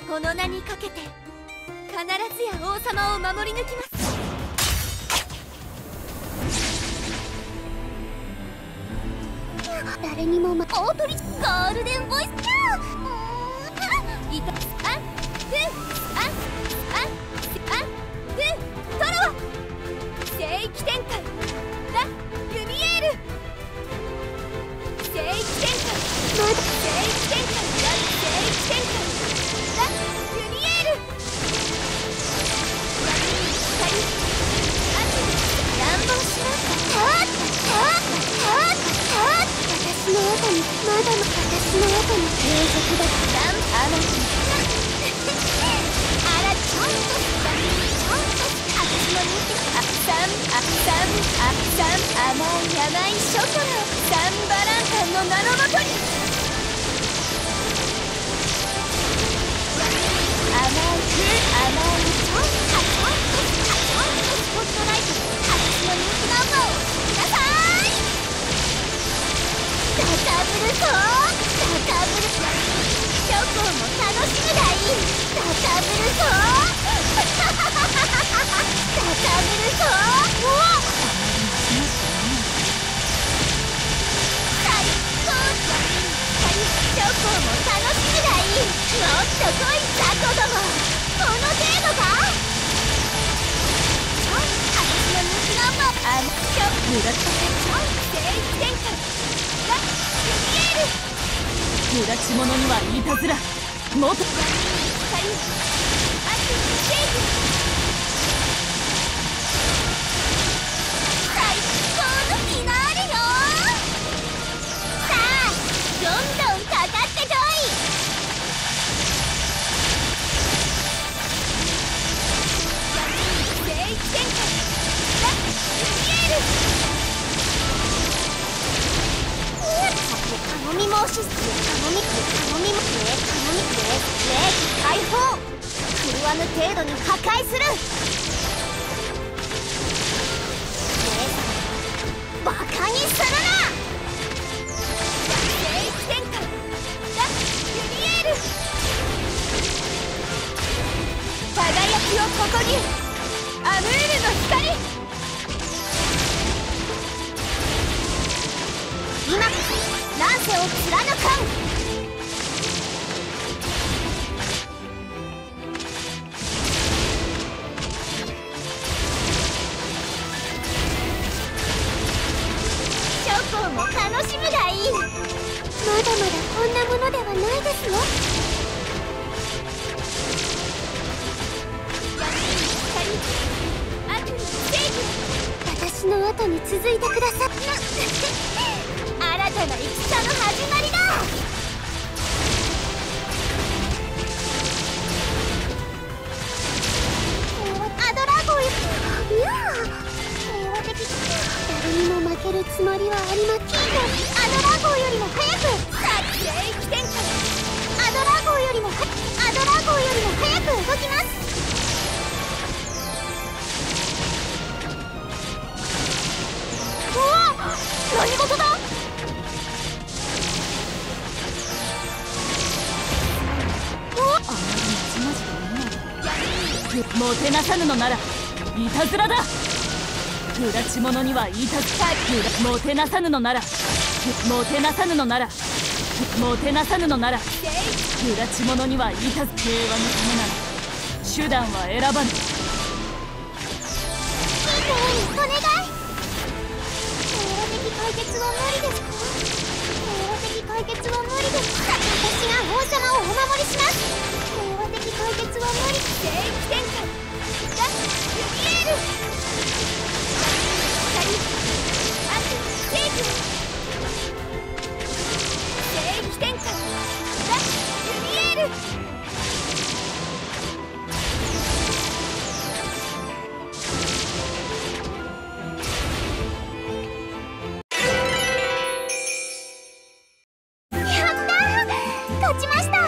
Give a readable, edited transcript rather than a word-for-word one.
この名にかけて必ずや王様を守り抜きます。誰にも大鳥ゴールデンボイスキャーいたあんふあんあんあんふトロワ聖域展開ラ・ルミエール聖域展開聖域展開ラ・聖域展開ラ・ルミエール光あん乱暴します私の後にまだ私の後に継続だランアマキあらちょんと私の人気あっさん甘いショコラサンバランタンの名のもとに甘いちょんとスポットライト私の人気ナンバーをください。高ぶるぞチョコも楽しむがいい高ぶるぞ最高チョコも楽しむがいいもっと来いザコどもこの程度か私の人気ナンバーチョコ無駄聖域展開無駄ち者にはいたずらもっと最高のフィナーレよ。さあどんどんかかってこい。聖域展開ラ・ルミエール頼み申し解放狂わぬ程度に破壊するバカにするな。聖域展開ラ・ルミエール輝きをここにアムールの光今乱世を貫かんチョコも楽しむがいいまだまだこんなものではないですよ。私の後に続いてください新たな戦の始まりだ。アドラゴン平和的誰にも負けるつもりはありません。アドラゴンよりも早く聖域展開アドラゴンよりも早く動きます。うわっ何事だ。 もてなさぬのならいたずらだ。無駄ち者にはいたずらもてなさぬのなら無駄ち者にはいたず平和のためなら手段は選ばぬ。 お願い平和的解決は無理ですか。私が王様をお守りします。平和的解決は無理。聖域展開ラ・ルミエール光悪正義聖域展開ラ・ルミエールやったー勝ちました。